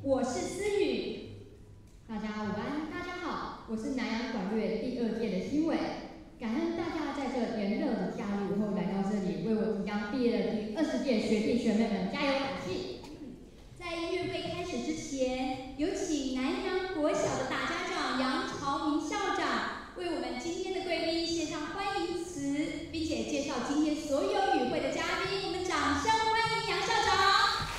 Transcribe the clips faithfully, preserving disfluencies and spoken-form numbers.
我是思雨。大家午安，大家好，我是南洋管乐第二届的新伟。感恩大家在这炎热的假日午后来到这里，为我即将毕业的第二十届学弟学妹们加油打气。 在音乐会开始之前，有请南洋国小的大家长杨朝明校长为我们今天的贵宾献上欢迎词，并且介绍今天所有与会的嘉宾。我们掌声欢迎杨校长。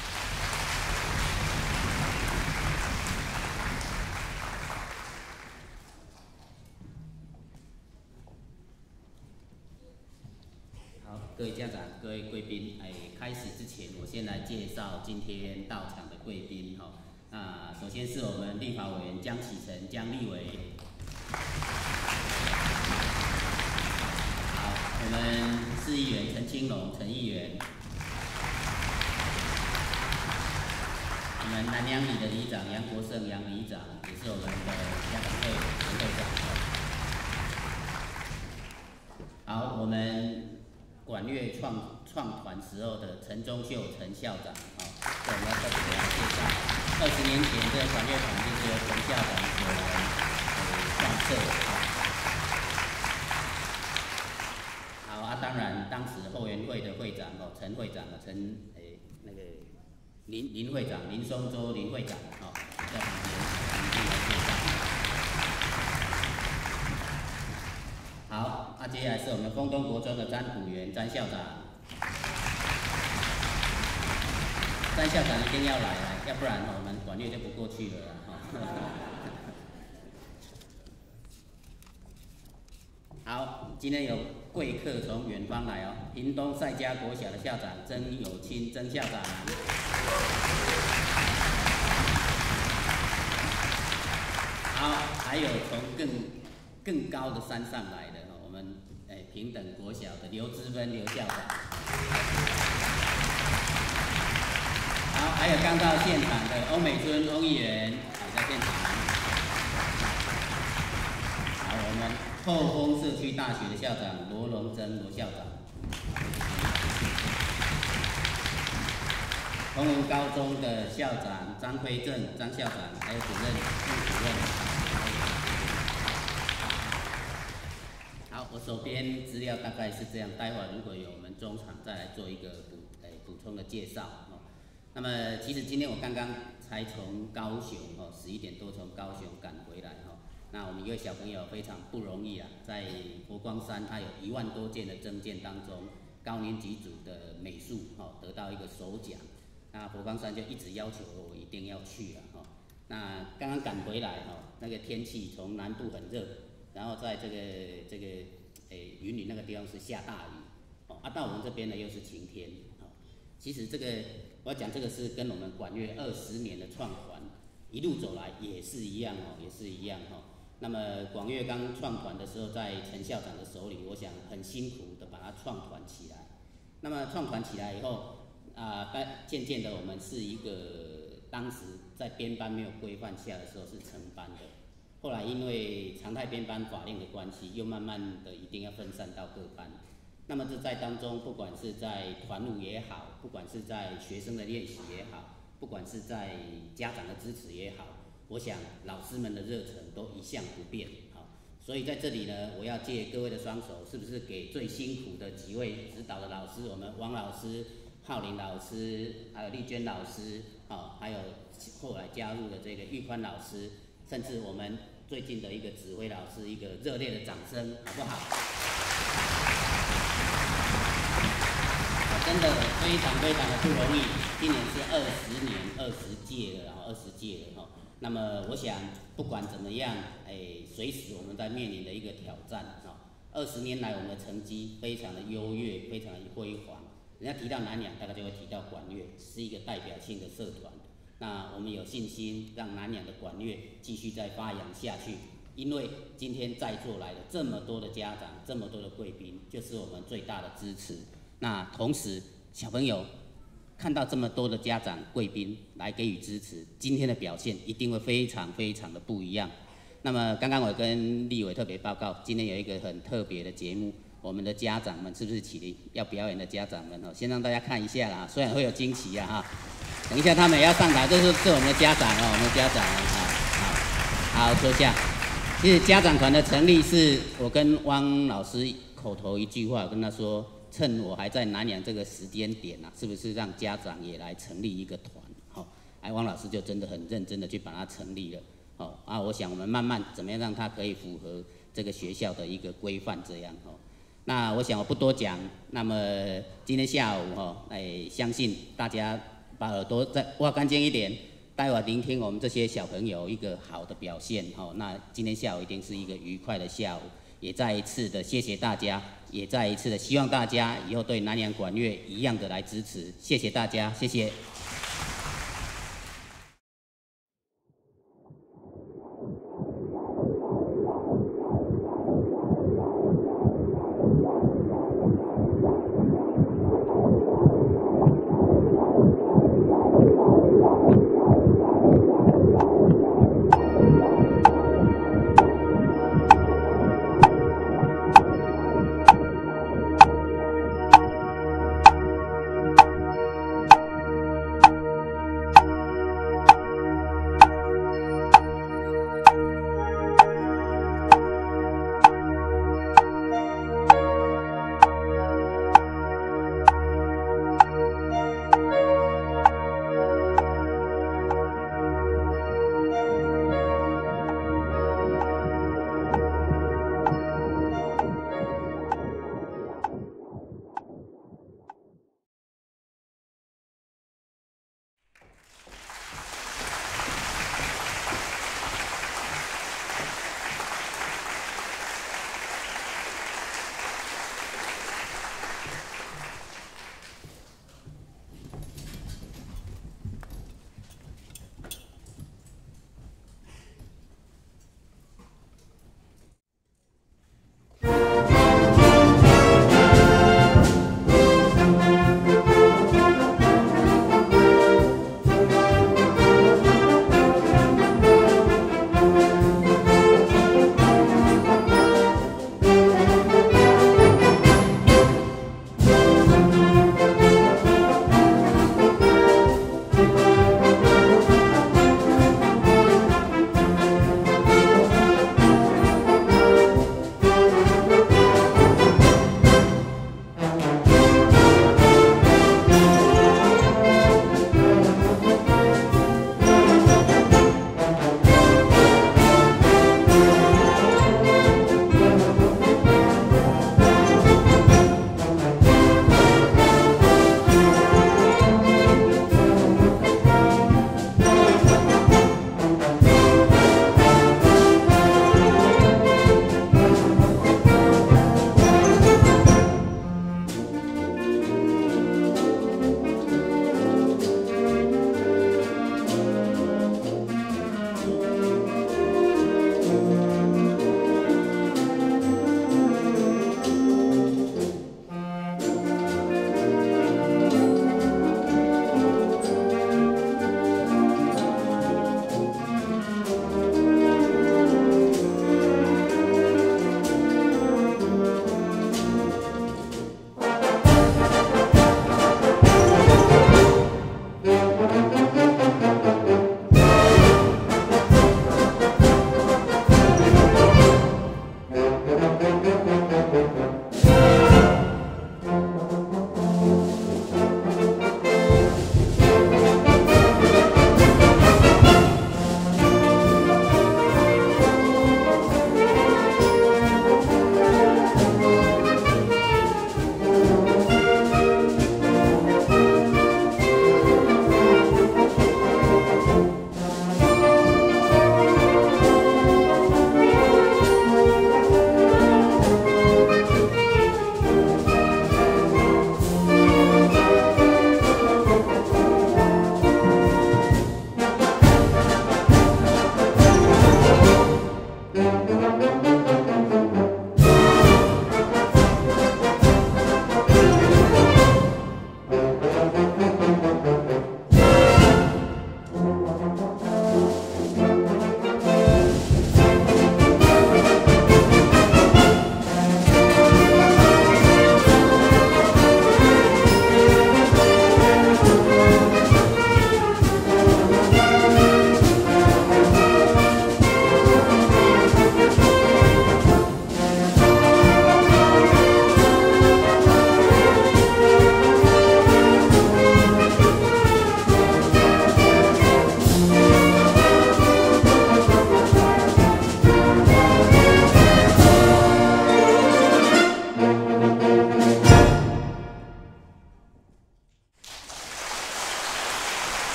好，各位家长、各位贵宾，哎，开始之前，我先来介绍今天到场的贵宾哈。那首先是我们立法委员江启臣江立委。好，我们市议员陈清龙陈议员。我们南洋里的里长杨国胜杨里长，也是我们的家长会陈会长。好，我们管乐创创团时候的陈忠秀陈校长，哦，这我们要特别来介绍。二十年前，这个管乐团就是由陈校长所来呃创设。好啊，当然当时后援会的会长哦，陈会长啊，陈诶那个林林会长林松洲林会长哦，在旁边一并来介绍。好，那、啊、接下来是我们丰东国中的詹普元詹校长，詹校长一定要来啊，要不然我们管乐就不过去了哈。好，今天有贵客从远方来哦，屏东赛家国小的校长曾有清曾校长。好，还有从更更高的山上来的。我们诶平等国小的刘之芬刘校长，好，还有刚到现场的欧美村欧议员也在现场。好，我们后丰社区大学的校长罗荣珍罗校长，同文高中的校长张辉正张校长，还有主任副主任。好，我手边资料大概是这样，待会儿如果有我们中场再来做一个补诶补充的介绍哦。那么其实今天我刚刚才从高雄哦十一点多从高雄赶回来哈、哦。那我们一位小朋友非常不容易啊，在佛光山他有一万多件的证件当中，高年级组的美术哦得到一个首奖。那佛光山就一直要求我一定要去了哈、哦。那刚刚赶回来哈、哦，那个天气从南部很热。然后在这个这个诶云林那个地方是下大雨，哦，啊到我们这边呢又是晴天，哦，其实这个我要讲这个是跟我们管乐二十年的创团一路走来也是一样哦，也是一样哈、哦。那么管乐刚创团的时候，在陈校长的手里，我想很辛苦的把它创团起来。那么创团起来以后啊，但渐渐的我们是一个当时在编班没有规范下的时候是成班的。后来因为常态编班法令的关系，又慢慢的一定要分散到各班。那么这在当中，不管是在团务也好，不管是在学生的练习也好，不管是在家长的支持也好，我想老师们的热忱都一向不变。好，所以在这里呢，我要借各位的双手，是不是给最辛苦的几位指导的老师，我们王老师、浩林老师，还有丽娟老师，好，还有后来加入的这个玉宽老师。甚至我们最近的一个指挥老师，一个热烈的掌声，好不好？真的非常非常的不容易。今年是二十年、二十届了，然后二十届了哈。那么我想，不管怎么样，哎，随时我们在面临的一个挑战哈。二十年来，我们的成绩非常的优越，非常的辉煌。人家提到南洋，大概就会提到管乐，是一个代表性的社团。那我们有信心让南洋的管乐继续再发扬下去，因为今天在座来的这么多的家长，这么多的贵宾，就是我们最大的支持。那同时，小朋友看到这么多的家长贵宾来给予支持，今天的表现一定会非常非常的不一样。那么刚刚我跟立委特别报告，今天有一个很特别的节目，我们的家长们是不是起立要表演的家长们哦，先让大家看一下啦，虽然会有惊喜啊哈。 等一下他们也要上台，这是是我们的家长哦，我们的家长啊，好，好坐下。其实家长团的成立是我跟汪老师口头一句话，我跟他说，趁我还在南洋这个时间点啊，是不是让家长也来成立一个团？好、哦，哎，汪老师就真的很认真的去把它成立了。哦，啊，我想我们慢慢怎么样让它可以符合这个学校的一个规范，这样哦。那我想我不多讲，那么今天下午哦，哎，相信大家把耳朵再挖干净一点，待会聆听我们这些小朋友一个好的表现哦。那今天下午一定是一个愉快的下午，也再一次的谢谢大家，也再一次的希望大家以后对南洋管乐一样的来支持，谢谢大家，谢谢。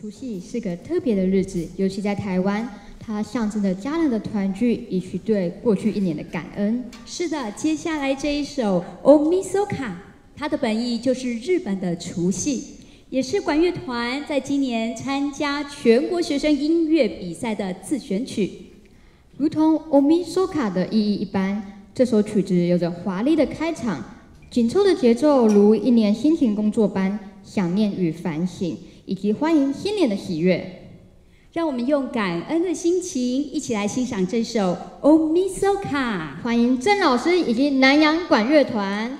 除夕是个特别的日子，尤其在台湾，它象征着家人的团聚以及对过去一年的感恩。 是的，接下来这一首 Omisoka， 它的本意就是日本的除夕，也是管乐团在今年参加全国学生音乐比赛的自选曲。 如同 Omisoka 的意义一般，这首曲子有着华丽的开场，紧凑的节奏如一年辛勤工作般，想念与反省，以及欢迎新年的喜悦。 让我们用感恩的心情，一起来欣赏这首 Omisoka。 欢迎郑老师以及南洋管乐团。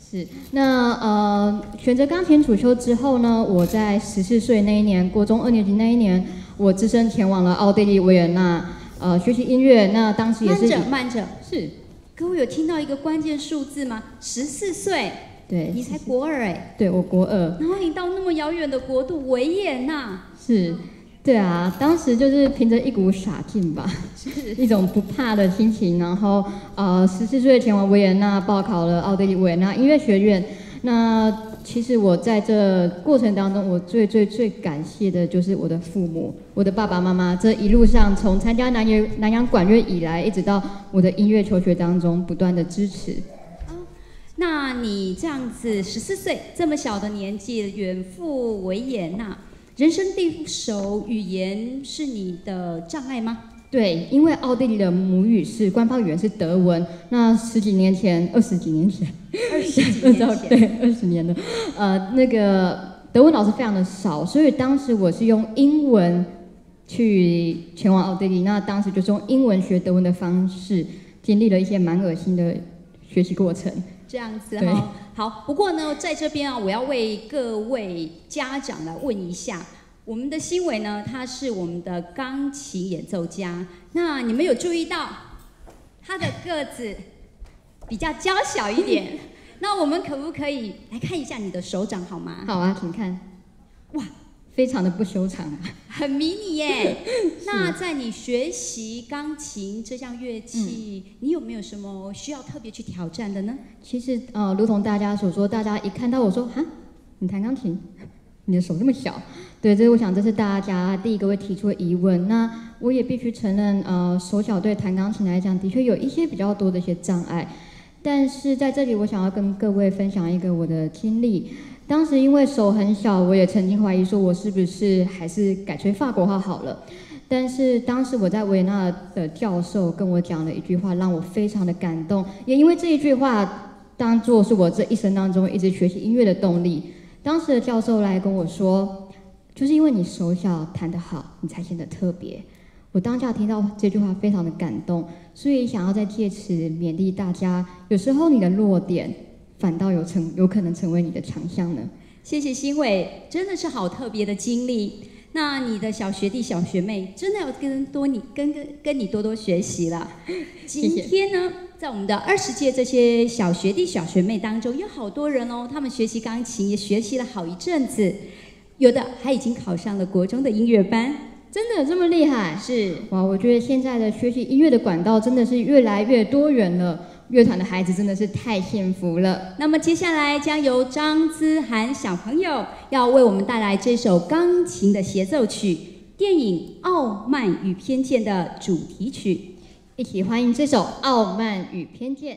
是，那呃，选择钢琴主修之后呢，我在十四岁那一年，国中二年级那一年，我只身前往了奥地利维也纳，呃，学习音乐。那当时也是慢着慢着， 是， 各位有听到一个关键数字吗？十四岁， 对， 你才国二哎， 对我国二， 然后你到那么遥远的国度维也纳， 是。对啊，当时就是凭着一股傻劲吧，一种不怕的心情，然后呃十四岁前往维也纳报考了奥地利维也纳音乐学院。那其实我在这过程当中，我最最最感谢的就是我的父母，我的爸爸妈妈，这一路上从参加南洋南洋管乐以来，一直到我的音乐求学当中不断的支持。 那你这样子十四岁这么小的年纪远赴维也纳，人生地不熟，语言是你的障碍吗？ 对，因为奥地利的母语是官方语言是德文。那十几年前，二十几年前， 二十几年前， 对，二十年了。呃，那个德文老师非常的少，所以当时我是用英文去前往奥地利。那当时就是用英文学德文的方式，经历了一些蛮恶心的学习过程。 这样子哈，好。不过呢，在这边啊，我要为各位家长来问一下，我们的新伟呢，他是我们的钢琴演奏家。那你们有注意到他的个子比较娇小一点？那我们可不可以来看一下你的手掌好吗？ 好啊，请看。哇，非常的不修长啊， 很迷你耶。那在你学习钢琴这项乐器，嗯、你有没有什么需要特别去挑战的呢？ 其实呃，如同大家所说，大家一看到我说哈，你弹钢琴，你的手那么小，对，这我想这是大家第一个会提出的疑问。那我也必须承认，呃，手小对弹钢琴来讲，的确有一些比较多的一些障碍。但是在这里，我想要跟各位分享一个我的经历。当时因为手很小，我也曾经怀疑说，我是不是还是改吹法国号好了。但是当时我在维也纳的教授跟我讲了一句话，让我非常的感动，也因为这一句话当作是我这一生当中一直学习音乐的动力。当时的教授来跟我说，就是因为你手小弹得好，你才显得特别。我当下听到这句话非常的感动，所以想要在借此勉励大家，有时候你的弱点反倒有成有可能成为你的强项呢。 谢谢新伟，真的是好特别的经历。那你的小学弟小学妹真的要跟多你跟跟跟你多多学习了。今天呢，在我们的二十届这些小学弟小学妹当中，有好多人哦，他们学习钢琴也学习了好一阵子，有的还已经考上了国中的音乐班。 真的有这么厉害？ 是哇，我觉得现在的学习音乐的管道真的是越来越多元了。乐团的孩子真的是太幸福了。 那么接下来将由张姿涵小朋友要为我们带来这首钢琴的协奏曲，电影《傲慢与偏见》的主题曲。 一起欢迎这首《傲慢与偏见》。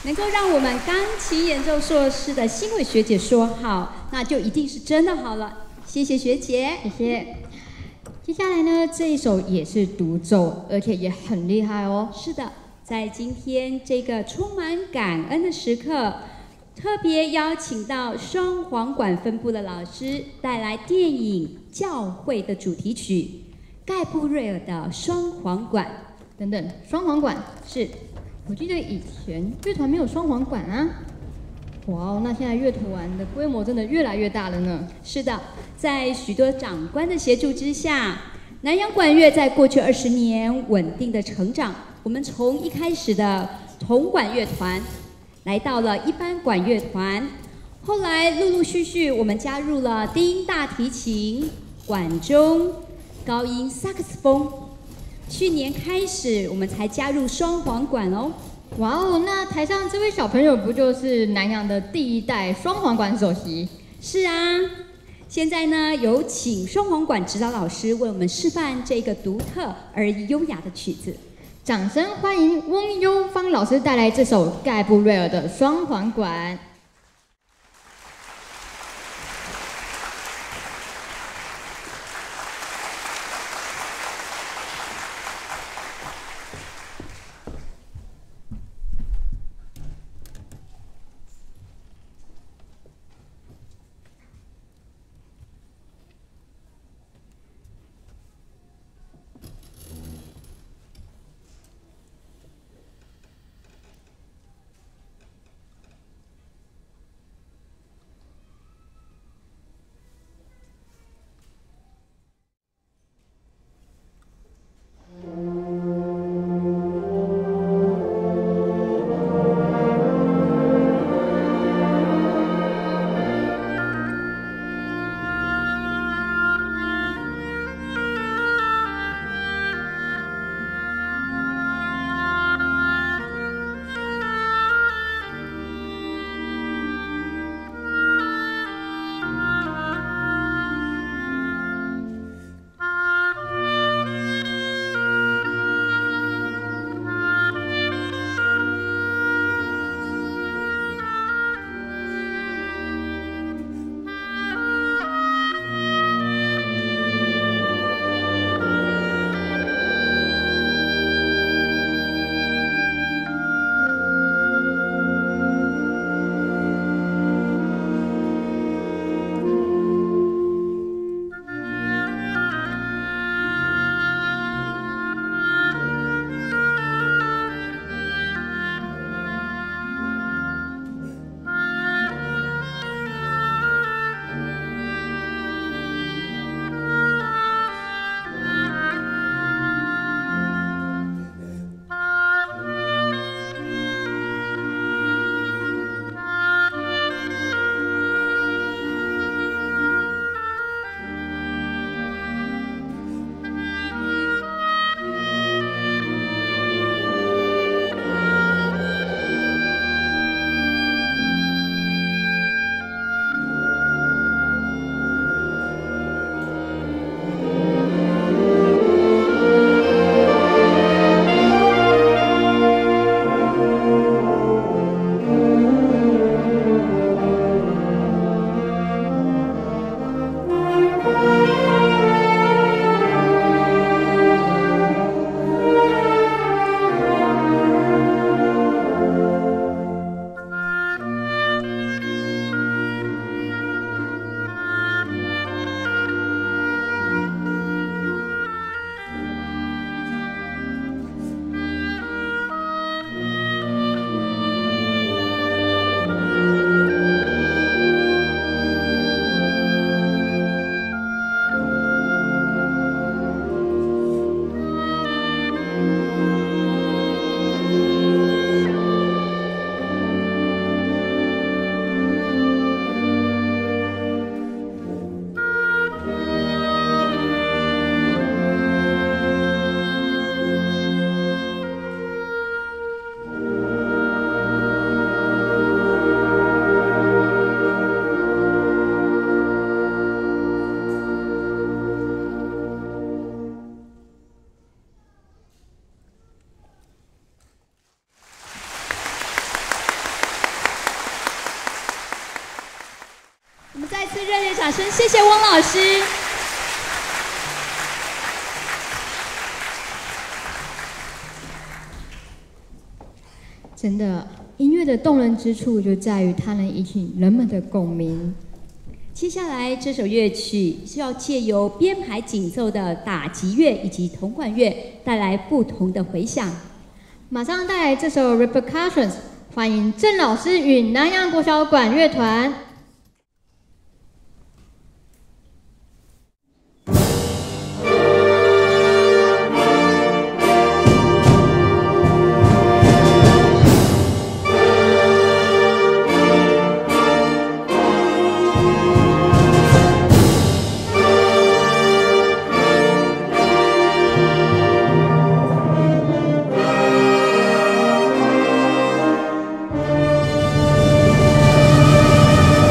能够让我们钢琴演奏硕士的欣伟学姐说好，那就一定是真的好了。谢谢学姐， 谢谢。接下来呢，这一首也是独奏，而且也很厉害哦。 是的，在今天这个充满感恩的时刻，特别邀请到双簧管分部的老师带来电影《教会》的主题曲盖布瑞尔的双簧管。 等等，双簧管是， 我记得以前乐团没有双簧管啊。哇哦，那现在乐团的规模真的越来越大了呢。 是的，在许多长官的协助之下，南洋管乐在过去二十年稳定的成长。我们从一开始的铜管乐团，来到了一般管乐团，后来陆陆续续我们加入了低音大提琴、管中、高音萨克斯风。去年开始，我们才加入双簧管哦。 哇哦，那台上这位小朋友不就是南洋的第一代双簧管首席？ 是啊，现在呢，有请双簧管指导老师为我们示范这个独特而优雅的曲子。 掌声欢迎翁优芳老师带来这首盖布瑞尔的双簧管。 掌声，谢谢翁老师。 真的，音乐的动人之处就在于它能引起人们的共鸣。 接下来这首乐曲是要借由编排紧奏的打击乐以及铜管乐带来不同的回响。 马上带来这首 Repercussions， 欢迎郑老师与南洋国小管乐团。 Thank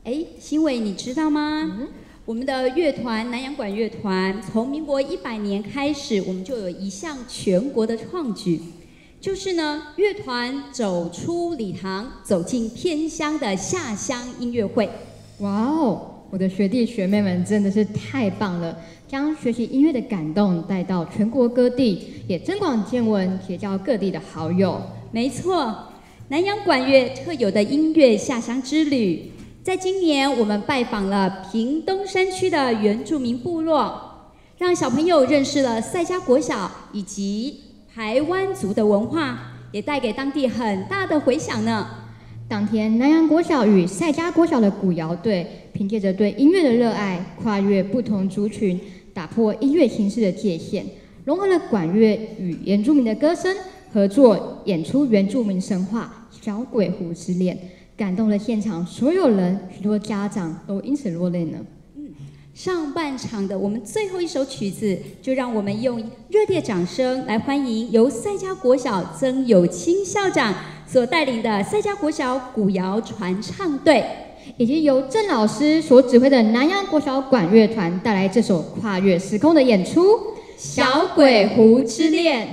哎，新伟，你知道吗？ 嗯， 我们的乐团南洋管乐团从民国一百年开始，我们就有一项全国的创举，就是呢，乐团走出礼堂，走进偏乡的下乡音乐会。 哇哦，我的学弟学妹们真的是太棒了，将学习音乐的感动带到全国各地，也增广见闻，结交各地的好友。 没错，南洋管乐特有的音乐下乡之旅。在今年，我们拜访了屏东山区的原住民部落，让小朋友认识了赛家国小以及排湾族的文化，也带给当地很大的回响呢。 当天，南洋国小与赛家国小的古谣队，凭借着对音乐的热爱，跨越不同族群，打破音乐形式的界限，融合了管乐与原住民的歌声，合作演出原住民神话《小鬼湖之恋》。感动了现场所有人，许多家长都因此落泪呢。 上半场的我们最后一首曲子，就让我们用热烈掌声来欢迎由赛家国小曾有清校长所带领的赛家国小古谣传唱队， 以及由郑老师所指挥的南洋国小管乐团带来这首跨越时空的演出《小鬼湖之恋》。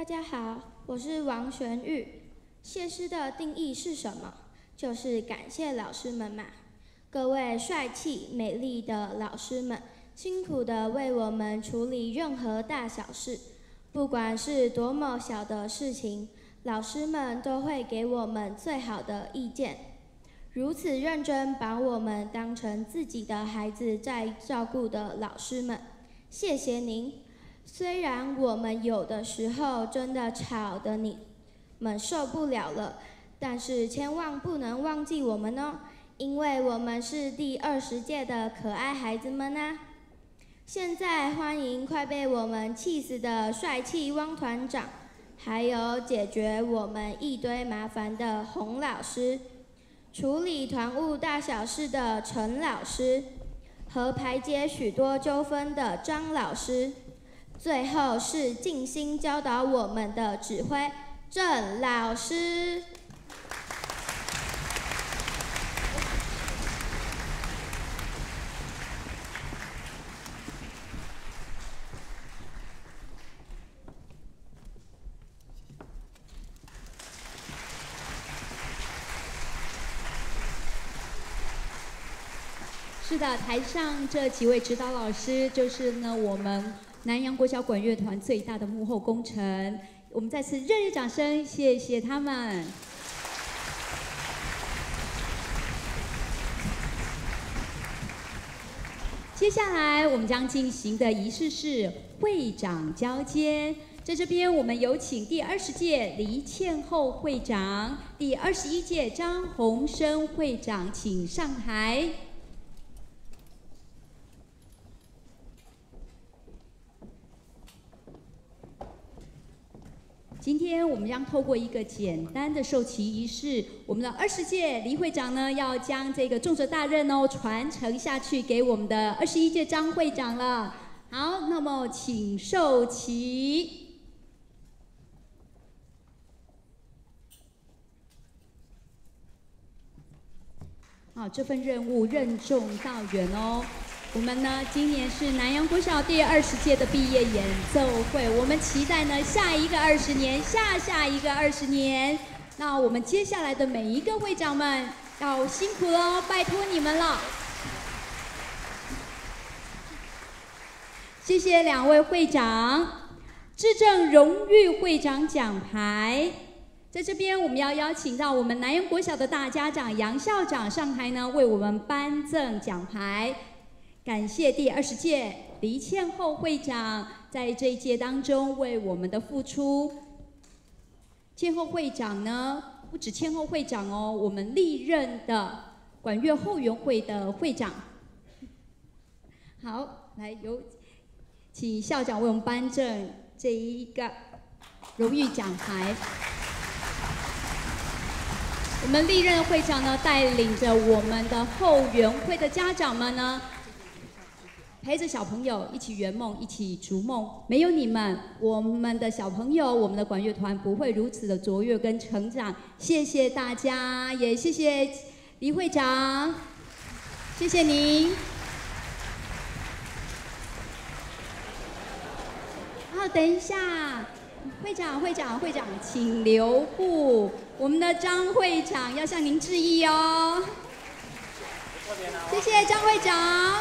大家好，我是王璇玉。谢师的定义是什么？就是感谢老师们嘛。各位帅气美丽的老师们，辛苦地为我们处理任何大小事，不管是多么小的事情，老师们都会给我们最好的意见。如此认真把我们当成自己的孩子在照顾的老师们，谢谢您。虽然我们有的时候真的吵得你们受不了了，但是千万不能忘记我们哦，因为我们是第二十届的可爱孩子们啊。现在欢迎快被我们气死的帅气汪团长，还有解决我们一堆麻烦的洪老师，处理团务大小事的陈老师，和排解许多纠纷的张老师。最后是尽心教导我们的指挥郑老师。 是的，台上这几位指导老师就是呢我们南洋国小管乐团最大的幕后功臣，我们再次热烈掌声，谢谢他们。接下来我们将进行的仪式是会长交接，在这边我们有请第二十届黎倩后会长、第二十一届张宏生会长，请上台。今天我们将透过一个简单的授旗仪式，我们的二十届黎会长呢，要将这个重责大任哦传承下去给我们的二十一届张会长了。好，那么请授旗。好，这份任务任重道远哦。我们呢，今年是南洋国小第二十届的毕业演奏会，我们期待呢下一个二十年，下下一个二十年。那我们接下来的每一个会长们要辛苦喽，拜托你们了。谢谢两位会长，致赠荣誉会长奖牌。在这边，我们要邀请到我们南洋国小的大家长杨校长上台呢，为我们颁赠奖牌。感谢第二十届黎倩后会长在这一届当中为我们的付出。倩后会长呢，不止倩后会长哦，我们历任的管乐后援会的会长。好，来有请校长为我们颁证这一个荣誉奖牌。我们历任的会长呢，带领着我们的后援会的家长们呢，陪着小朋友一起圆梦，一起逐梦。没有你们，我们的小朋友，我们的管乐团不会如此的卓越跟成长。谢谢大家，也谢谢黎会长，谢谢您。好，等一下，会长，会长，会长，请留步。我们的张会长要向您致意哦。谢谢张会长。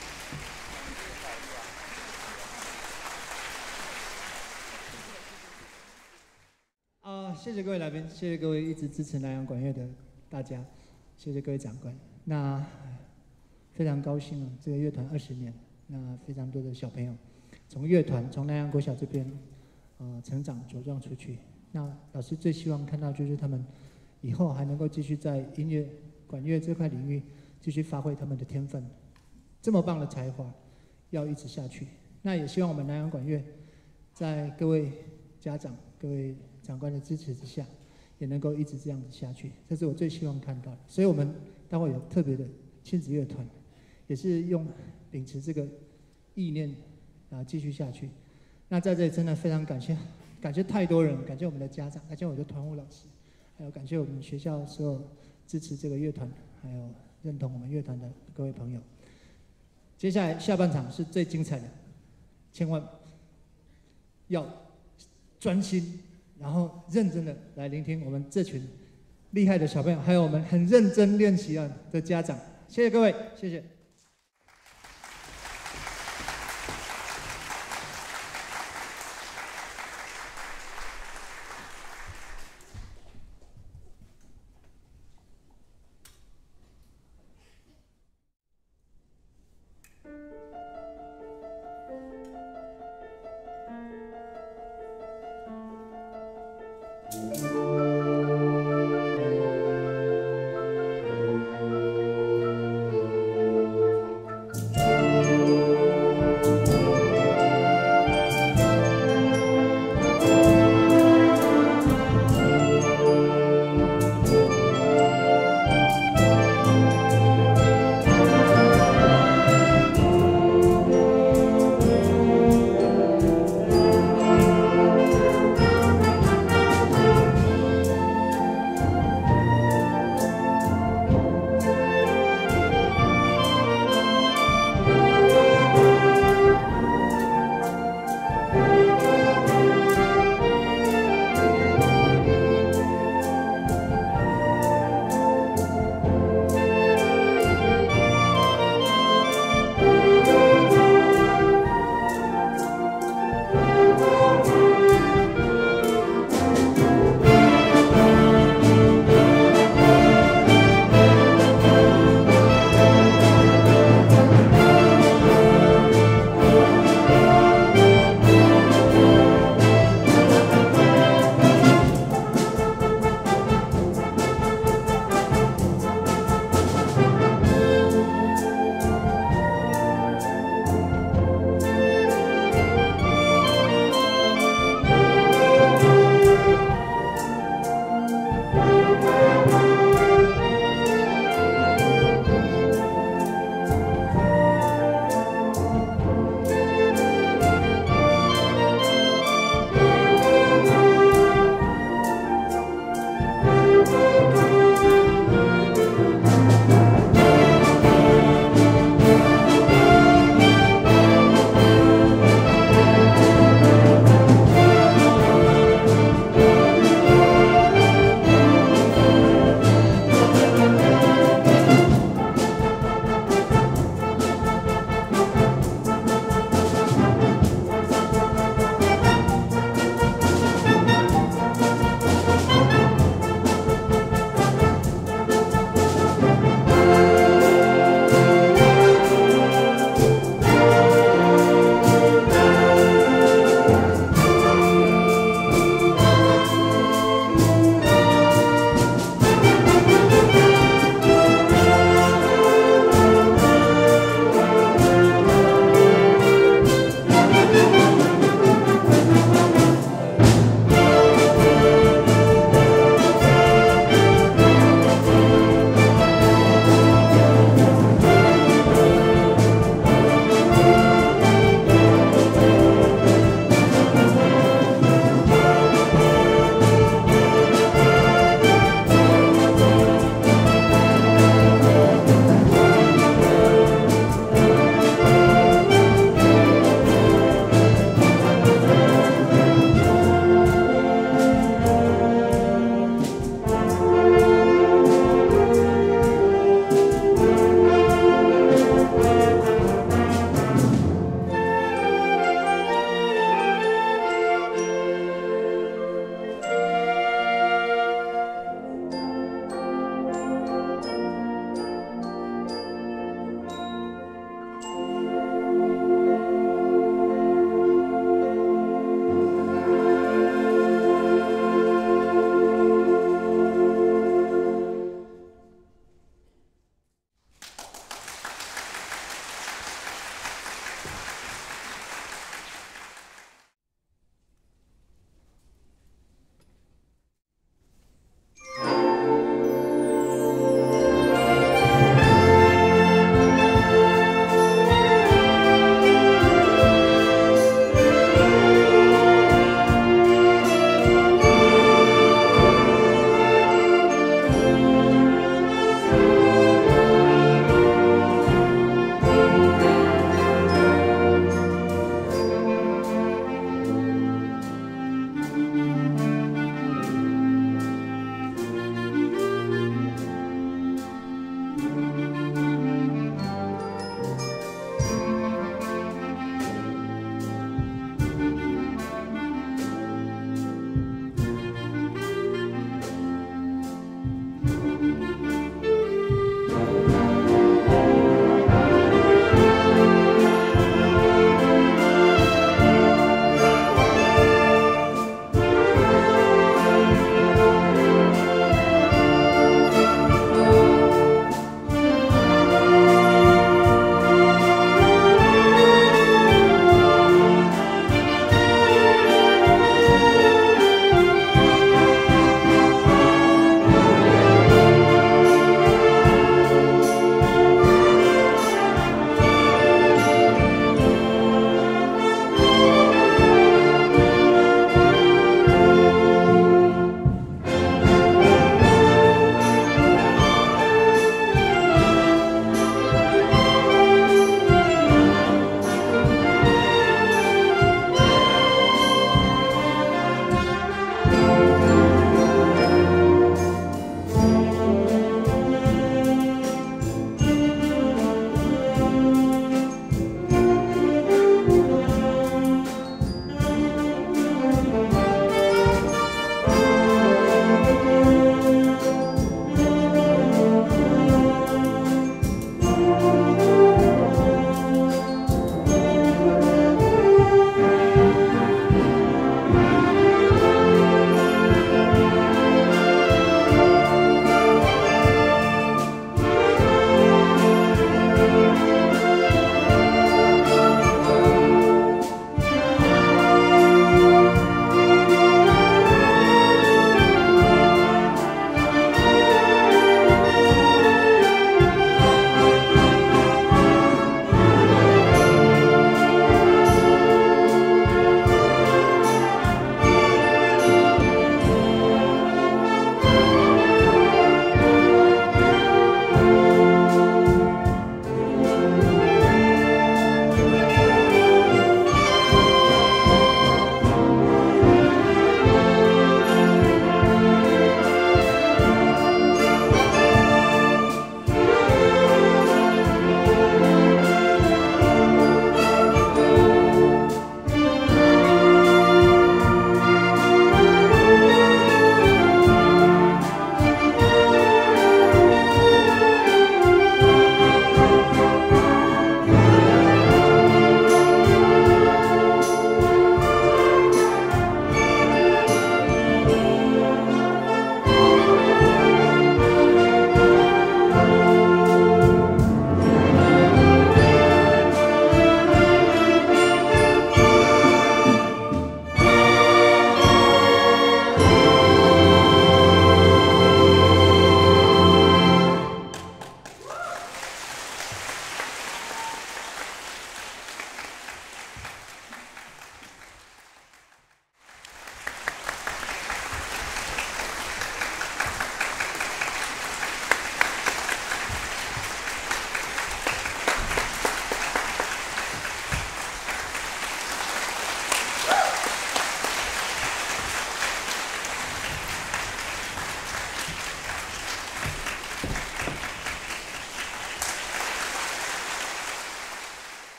啊、呃，谢谢各位来宾，谢谢各位一直支持南洋管乐的大家，谢谢各位长官。那非常高兴啊，这个乐团二十年，那非常多的小朋友从乐团从南洋国小这边呃成长茁壮出去。那老师最希望看到就是他们以后还能够继续在音乐管乐这块领域继续发挥他们的天分，这么棒的才华要一直下去。那也希望我们南洋管乐在各位家长、各位长官的支持之下，也能够一直这样子下去，这是我最希望看到的。所以我们待会有特别的亲子乐团，也是用秉持这个意念啊继续下去。那在这里真的非常感谢，感谢太多人，感谢我们的家长，感谢我的团务老师，还有感谢我们学校所有支持这个乐团，还有认同我们乐团的各位朋友。接下来下半场是最精彩的，千万要专心，然后认真的来聆听我们这群厉害的小朋友，还有我们很认真练习啊的家长。谢谢各位，谢谢。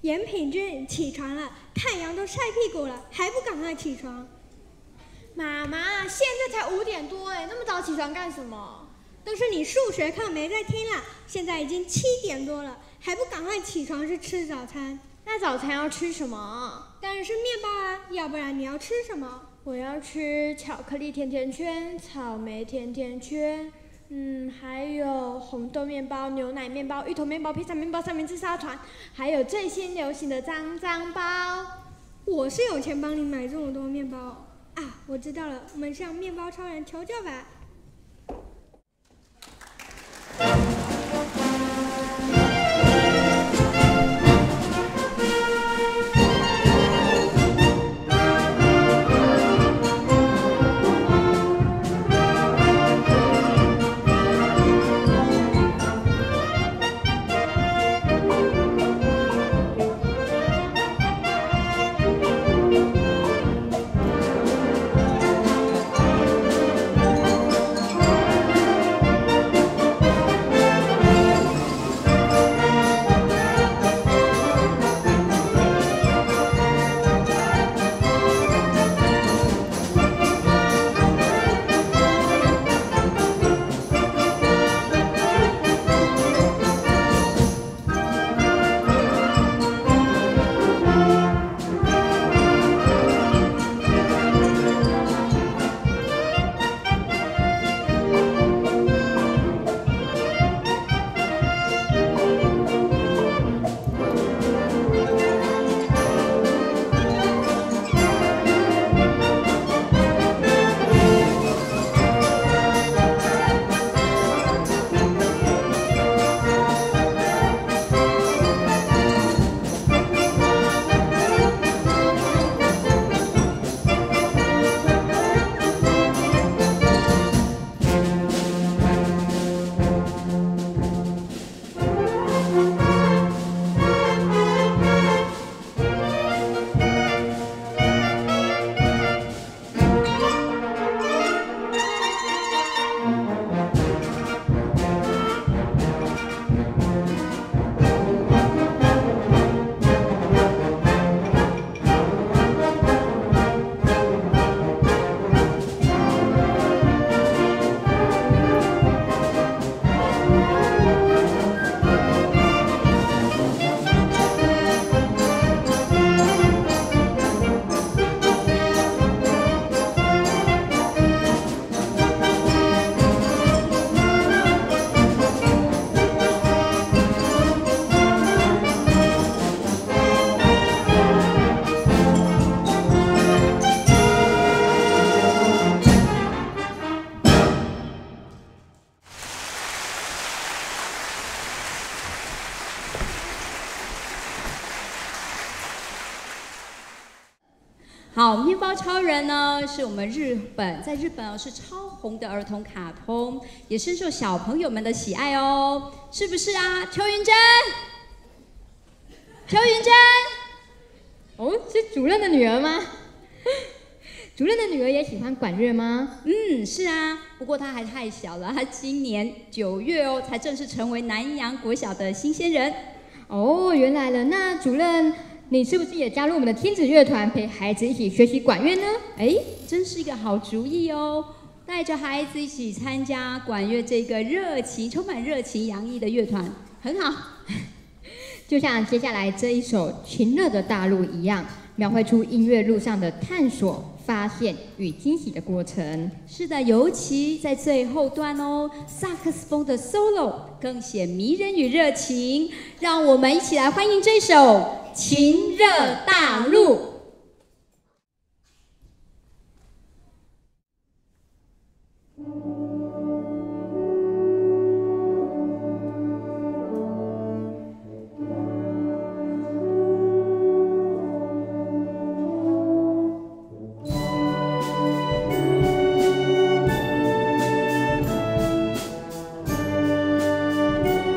严品君起床了，太阳都晒屁股了，还不赶快起床？ 妈妈，现在才五点多哎，那么早起床干什么？ 都是你数学课没在听啦，现在已经七点多了，还不赶快起床去吃早餐？ 那早餐要吃什么？ 当然是面包啊，要不然你要吃什么？ 我要吃巧克力甜甜圈、草莓甜甜圈，嗯，还有红豆面包、牛奶面包、芋头面包、披萨面包、三明治沙团，还有最新流行的脏脏包。 我是有钱帮你买这么多面包啊！我知道了，我们向面包超人求救吧。 好，面包超人呢，是我们日本在日本哦是超红的儿童卡通，也深受小朋友们的喜爱哦，是不是啊？邱云珍，邱云珍， 哦，是主任的女儿吗？主任的女儿也喜欢管乐吗？ 嗯，是啊，不过她还太小了，她今年九月哦才正式成为南洋国小的新鲜人。 哦，原来了，那主任，你是不是也加入我们的亲子乐团，陪孩子一起学习管乐呢？ 哎，真是一个好主意哦！带着孩子一起参加管乐这个热情、充满热情洋溢的乐团，很好。 就像接下来这一首《情热的大陆》一样，描绘出音乐路上的探索、发现与惊喜的过程。 是的，尤其在最后段哦，萨克斯风的 solo 更显迷人与热情。让我们一起来欢迎这首《情热大陆》。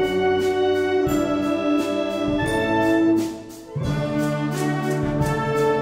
情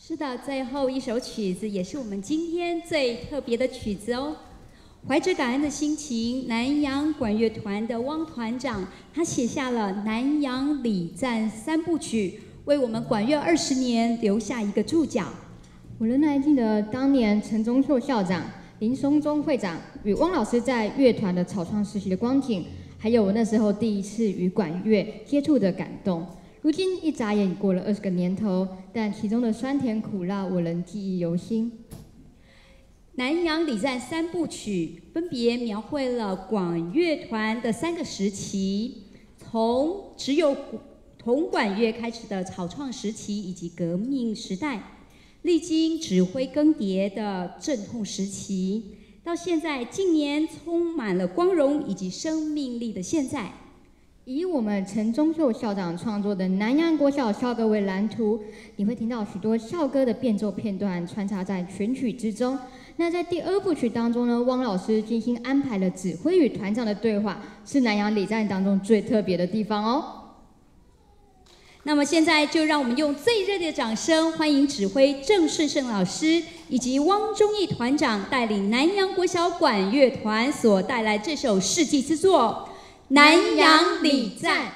是的，最后一首曲子也是我们今天最特别的曲子哦。怀着感恩的心情，南洋管乐团的汪团长他写下了《南洋礼赞三部曲》，为我们管乐二十年留下一个注脚。 我仍然记得当年陈宗硕校长、林松忠会长与汪老师在乐团的草创实习的光景，还有我那时候第一次与管乐接触的感动。如今一眨眼已过了二十个年头，但其中的酸甜苦辣我仍记忆犹新。 南洋礼赞三部曲分别描绘了管乐团的三个时期，从只有铜管乐开始的草创时期以及革命时代，历经指挥更迭的阵痛时期，到现在近年充满了光荣以及生命力的现在。 以我们陈宗秀校长创作的南洋国小校歌为蓝图，你会听到许多校歌的变奏片段穿插在全曲之中。那在第二部曲当中呢，汪老师精心安排了指挥与团长的对话，是南洋礼赞当中最特别的地方哦。 那么现在就让我们用最热烈的掌声欢迎指挥郑顺胜老师以及汪忠义团长带领南洋国小管乐团所带来这首世纪之作《南洋礼赞》。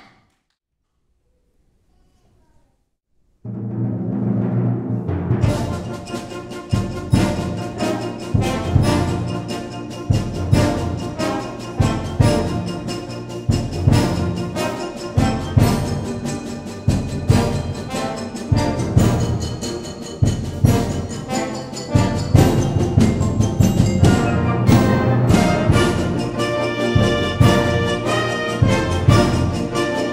南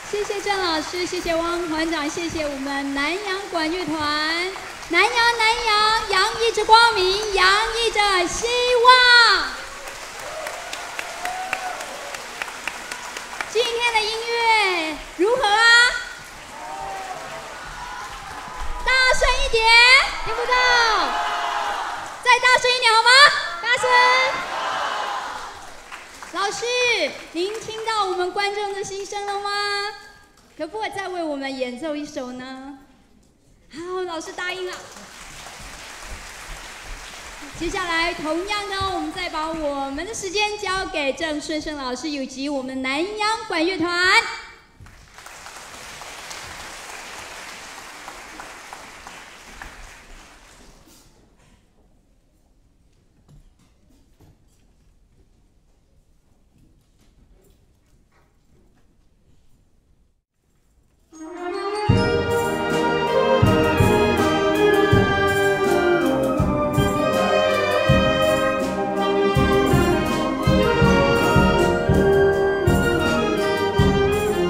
谢谢郑老师，谢谢汪团长，谢谢我们南洋管乐团。南洋，南洋，洋溢着光明，洋溢着希望。今天的音乐如何啊？大声一点， 听不到， 再大声一点好吗？ 大声。 老师，您听到我们观众的心声了吗？可不可以再为我们演奏一首呢？好，老师答应了。接下来，同样的，我们再把我们的时间交给郑顺生老师以及我们南洋管乐团。 啊。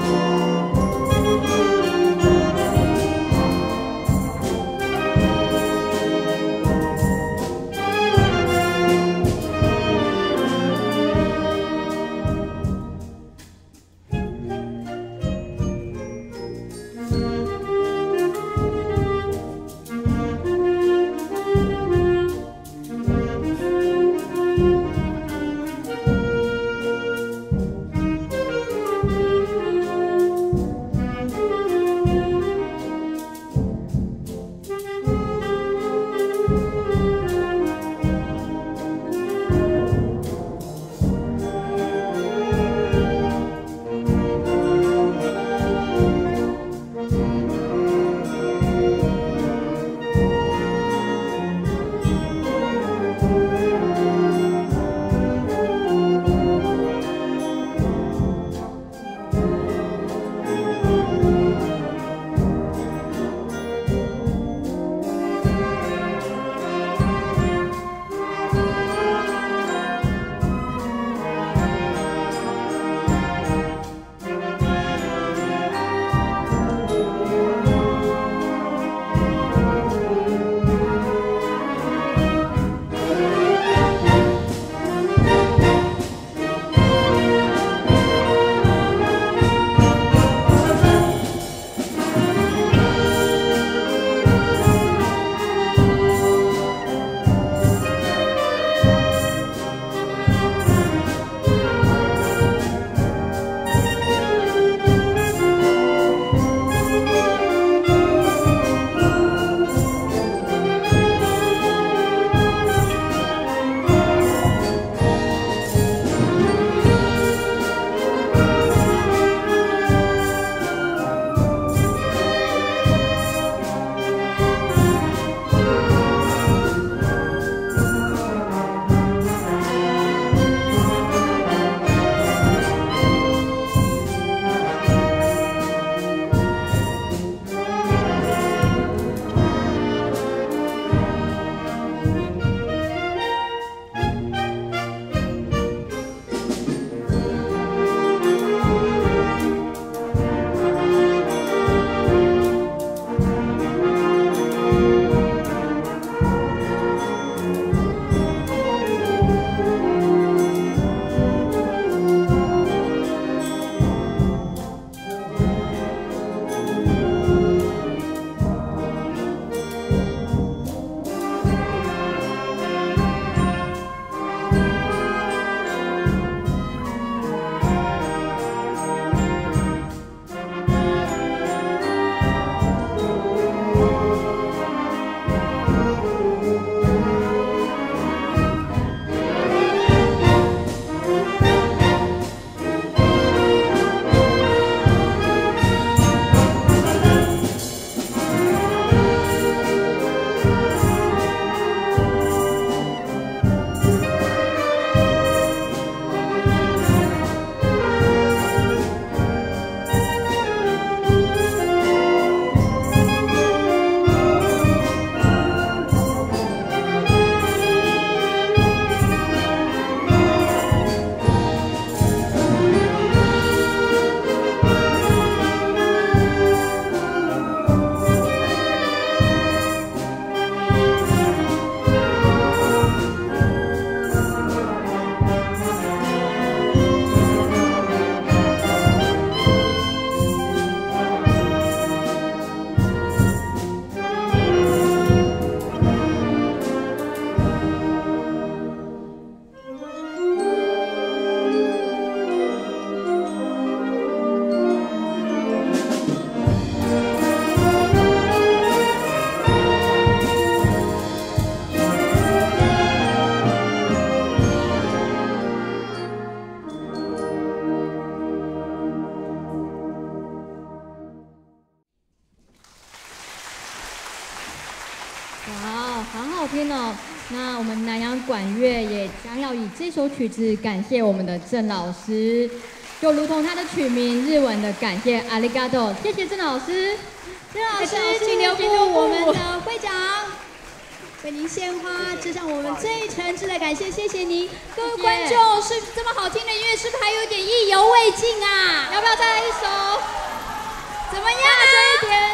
那我们南洋管乐也将要以这首曲子感谢我们的郑老师，就如同他的曲名日文的感谢阿里嘎多，谢谢郑老师。 郑老师，请留步我们的会长，为您献花，致上我们最诚挚的感谢，谢谢您。各位观众，是这么好听的音乐，是不是还有点意犹未尽啊？ 要不要再来一首？ 怎么样？ 这一点。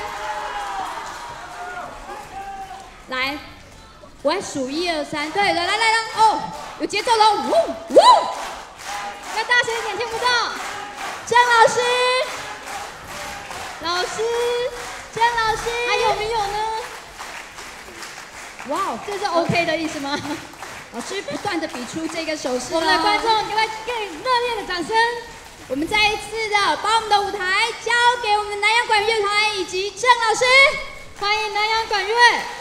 来，我来数一二三，对，来来来来，哦，有节奏了，呜呜， 要大声一点，听不到。 郑老师， 老师， 郑老师， 还有没有呢？哇哦，这是 OK 的意思吗？ 老师不断的比出这个手势， 我们的观众给他更热烈的掌声。 我们再一次的把我们的舞台交给我们南洋管乐团以及郑老师， 欢迎南洋管乐。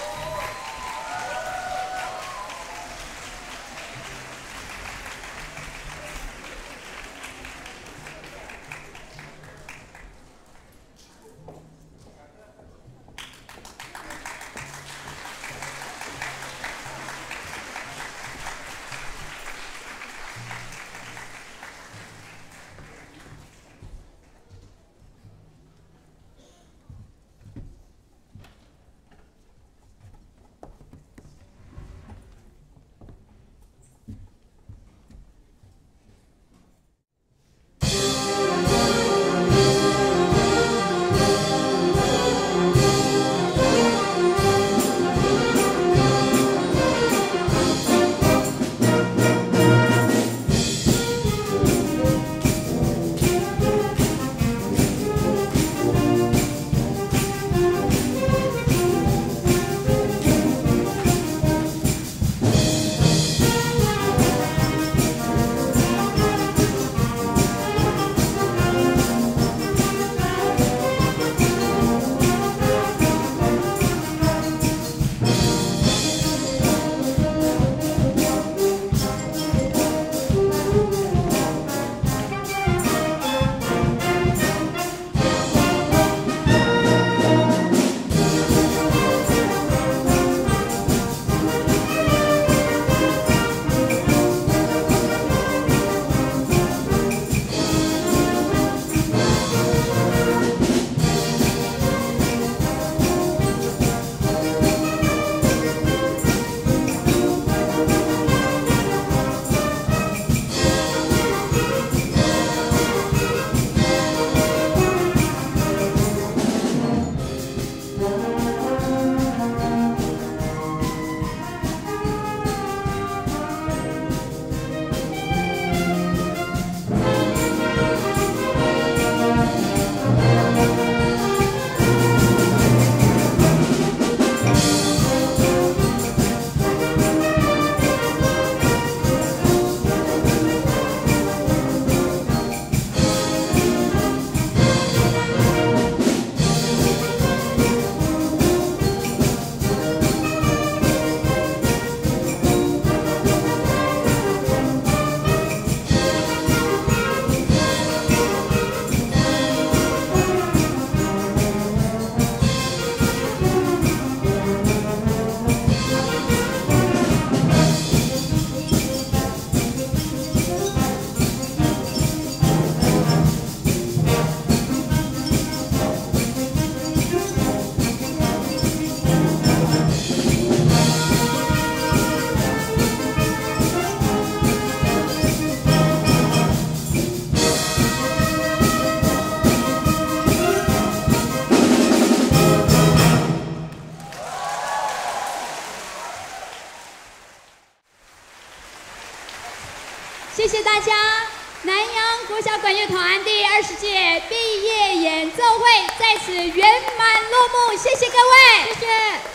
谢谢大家！南洋国小管乐团第二十届毕业演奏会在此圆满落幕，谢谢各位， 谢谢。